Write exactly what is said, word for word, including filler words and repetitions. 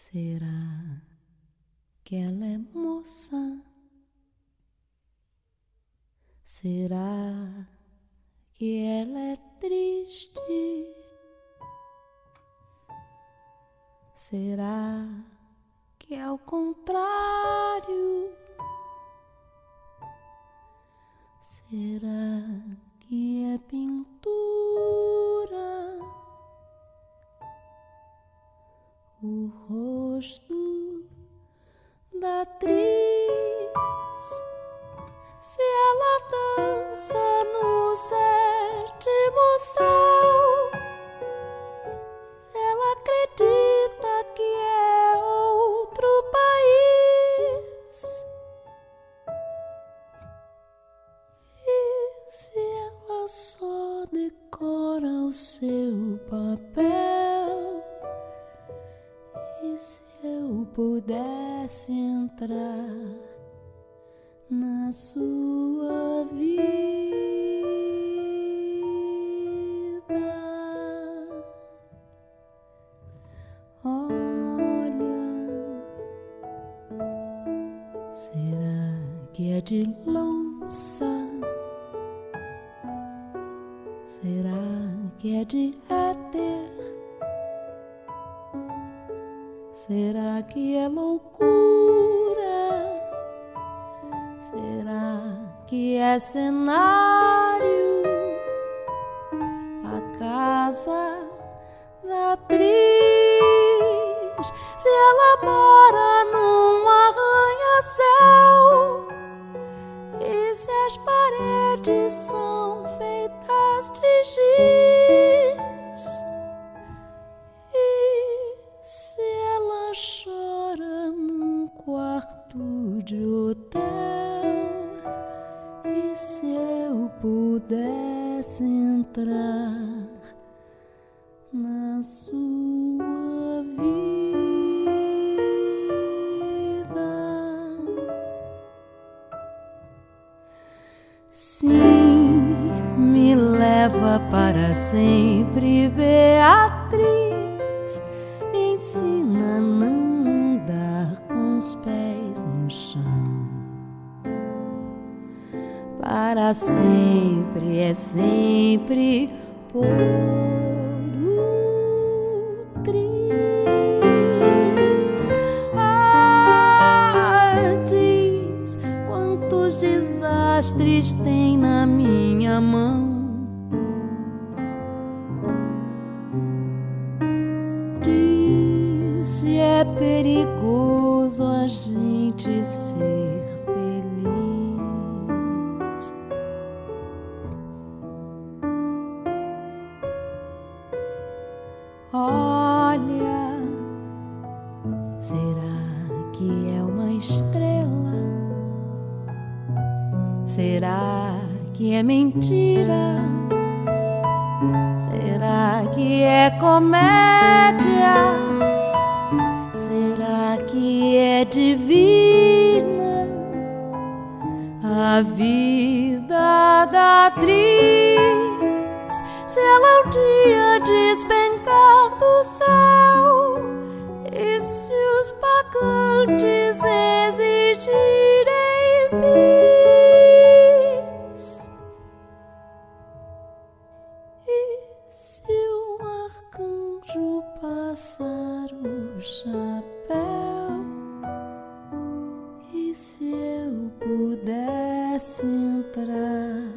Será que ela é moça? Será que ela é triste? Será que é o contrário? Será que é pintura? O rosto da atriz, se ela dança no sétimo céu, se ela acredita que é outro país, e se ela só decora o seu papel. E se eu pudesse entrar na sua vida? Olha, será que é de louça? Será que é de éter? Será que é loucura? Será que é cenário? A casa da atriz, se ela mora num arranha-céu, e se as paredes são feitas de giz, chora num quarto de hotel. E se eu pudesse entrar na sua vida? Sim, me leva para sempre, Beatriz. Me ensina a não andar com os pés no chão. Para sempre é sempre por o triz. Ah, diz quantos desastres tem na minha mão. Se é perigoso a gente ser feliz. Olha, será que é uma estrela? Será que é mentira? Será que é comédia? Será que é divina a vida da atriz? Se ela um dia despencar do céu, e se os pagantes exigirem bis, e se o arcanjo passar o chapéu, e se eu pudesse entrar